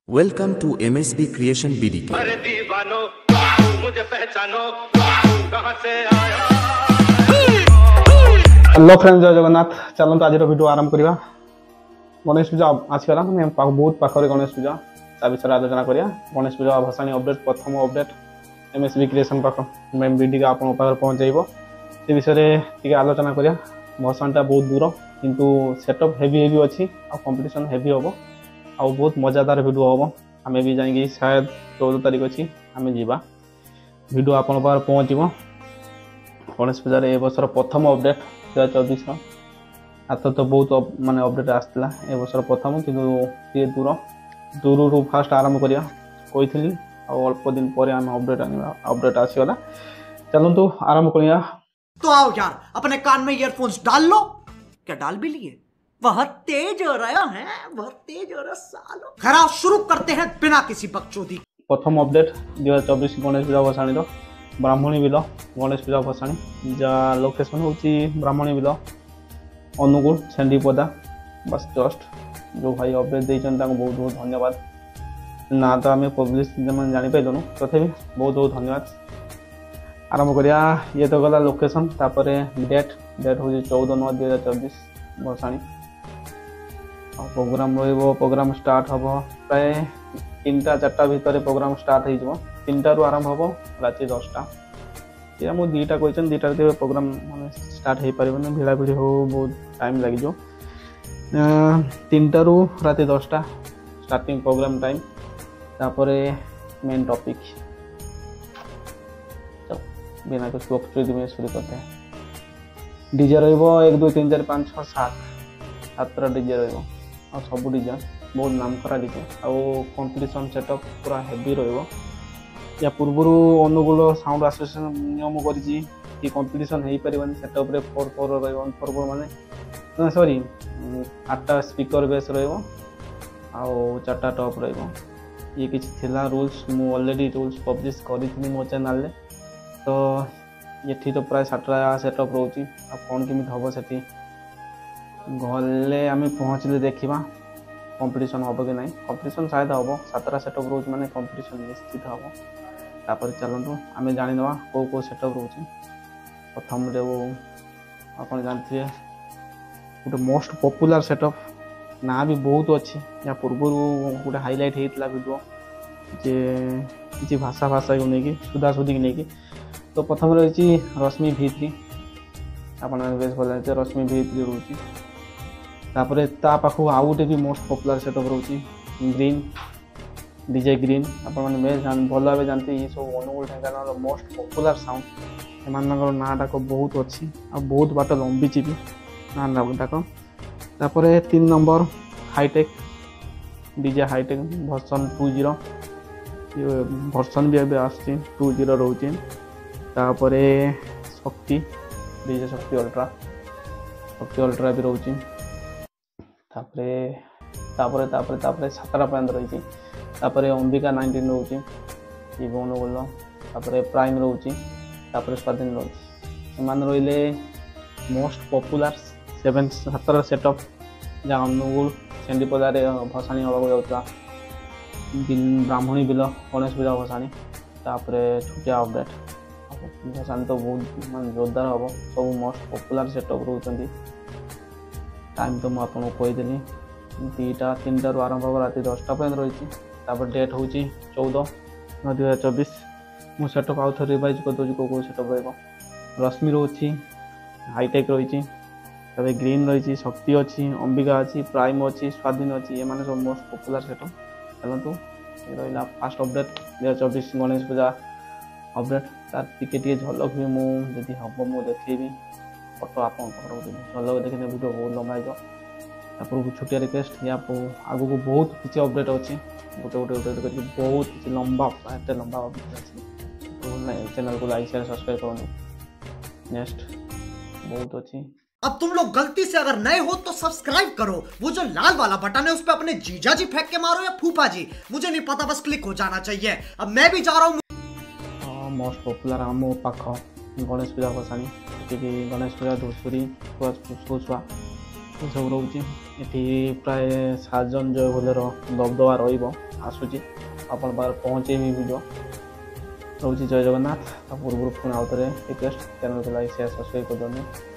Welcome to MSB creation BD। अरे दीवानो मुझे पहचानो कहां से आया। हेलो फ्रेंड्स, जय जगन्नाथ। चलते आज वीडियो आरंभ करवा। गणेश पूजा आसगला मैं बहुत पाखे गणेश पूजा ता विषय आलोचना करिया। गणेश पूजा भसाणी अपडेट प्रथम अपडेट MSB क्रिएशन पाख मैं BD का आपन पाखर पहुंचाइबो से विषय टिके आलोचना करिया। भसाणीटा बहुत दूर किंतु सेटअप हेवी अच्छी आ कंपटीशन हेवी होबो आ बहुत मजादार वीडियो हम आम भी जाएंगे शायद 14 तारीख अच्छी आम जावा वीडियो आपन पाखर पहुँचो। गणेश पूजार ए वर्षर प्रथम अपडेट 2024 आत तो बहुत माने अपडेट आसला ए वर्षर प्रथम कि दूर फास्ट आरंभ करिया कही अल्प दिन पर आम अपडेट आसीगला। चलतु आरंभ करिया। तो आओ यार अपने कान में ईयरफोन्स डाल लो। क्या डाल भी लिए? बहुत तेज हो रहा है, बहुत तेज हो रहा सालो। खराब शुरू करते हैं बिना किसी बकचोदी। प्रथम अपडेट 2024 गणेश पूजा भसाणी ब्राह्मणी बिल गणेश पूजा भसाणी जा लोकेशन हूँ ब्राह्मणी बिल अनुगुल सेंडीपदा। बस जस्ट जो भाई अपडेट देते बहुत बहुत धन्यवाद। ना तो आम पब्लिश जापारूँ तथि बहुत बहुत धन्यवाद। आरंभ करिया। ये तो गला लोकेशन तापर डेट हूँ 14/9/2024 भसाणी। प्रोग्राम प्रोग्राम स्टार्ट हम प्राय 3-4 भितर प्रोग्राम स्टार्ट हो 3 रु आरंभ हम राति 10टा। ये मुझे 2टा कहते 2टा प्रोग्राम स्टार्ट हो पार भिड़ा भिड़ी हो बहुत टाइम लगे। 3टा रु राति 10टा स्टार्टिंग प्रोग्राम टाइम। तापर मेन टॉपिक बिना कुछ वक्तव्य में शुरू करते हैं। डीजे रो 1 2 3 4 5 6 7 डीजे रो और सब डीजे बहुत नाम करा डीजे आउ कंपटीशन सेटअप पूरा हेवी रो। या पूर्वर अनुगुल साउंड एसोसिएशन नियम कर कंपटीशन हो पार सेटअप 4 4 माने सॉरी 8टा स्पीकर बेस रो आउ 4टा टॉप रो। ये किसी थिला रूल्स मु ऑलरेडी रूल्स पब्लिश करी मो चैनल रे। तो ये तो प्राय 7टा सेटअप रोची आ कौन केमी हम से गले आम पहुँचले देखा कंपटीशन हम कि ना। कंपटीशन शायद हम 7टा सेटअप रोच माने कंपटीशन निश्चित हम। तापर चलतु आम जानीना कौ सेटअप रोचे। प्रथम वो आप जानते गोटे मोस्ट पॉपुलर सेटअप ना भी बहुत अच्छी। या पूर्व गोटे हाईलाइट होता वीडियो जे किसी भाषा को लेकिन सुधासुधी नहीं। तो प्रथम रही रश्मि V3 आप भले रश्मि V3 रोची। तापर ता पाखु आउ गोटे भी मोस्ट पॉपुलर सेटअप रोची ग्रीन डीजे ग्रीन। आपण भल भाव जानते ये सब Angul Dhenkanal most popular sound एम नाटा बहुत अच्छी आ बहुत बाट लंबी भी नाटाक। तापर 3 नंबर हाईटेक डीजे हाईटेक वर्सन 20 ये वर्सन भी एवं आसची 20 रोचे। तापर शक्ति डीजे शक्ति अल्ट्रा भी रोचे। तापर 7टा पर्यंत रही। तापर अंबिका 19 रोचे ये अनुगुल। तापर प्राइम रोचे। तापर स्वाधीन रोचे। एम रहिले मोस्ट पॉपुलर 7 सेटअप जहाँ अनुगुल सेंडीपदार भसाणी हाँ जाता ब्राह्मणी बिल गणेश पूजा भसाणी। तापर छुटिया अपडेट भसाणी तो बहुत मान जोरदार हम सब मोस्ट पॉपुलर सेटअप रोचंती। टाइम तो मुझे कहीदेली 2-3 रु आरंभ हम राति 10टा पर्यंत रही। तापर डेट हूँ 14/9/2024 मु सेटअप आउ थे रिवाइज करदे कौ सेटअप रश्मि रोची हाईटेक रही। तब ग्रीन रही शक्ति अच्छी अंबिका अच्छी प्राइम अच्छी स्वाधीन अच्छी ये सब मोस्ट पॉपुलर सेटअप। चलतु ये रहा fast update 2024 Ganesh Puja update. तार टिके झलक भी मुझे हम मुझे देखी फोटो आप झलक देखने वीडियो बहुत लंबा हो। छोटिया रिक्वेस्ट या आगू को बहुत किसी अपडेट अच्छी गोटे गोटे गोटे बहुत किसी लंबा एत लंबा अपडेट अच्छी। चैनल को लाइक शेयर सब्सक्राइब करो। नेक्स्ट बहुत अच्छी। अब तुम लोग गलती से अगर नए हो तो सब्सक्राइब करो। वो जो लाल वाला बटन है उस पर अपने जीजा जी फेंक के मारो या फूफा जी, मुझे नहीं पता, बस क्लिक हो जाना चाहिए। अब मैं भी जा रहा हूँ। मोस्ट पॉपुलर आम पाख गणेश पूजा भसाणी गणेश पूजा धूसुरी सुसुआ सब रोचे। ये प्राय 7 जन जय बोलेर दबदबा रही आसूची आपण पाखरे पहुँचेबी वीडियो रोचे जय जगन्नाथ पूर्व पुणी आउ थे रिक्वेस्ट चैनल को लाइक शेयर सब्सक्राइब कर दिखाँ।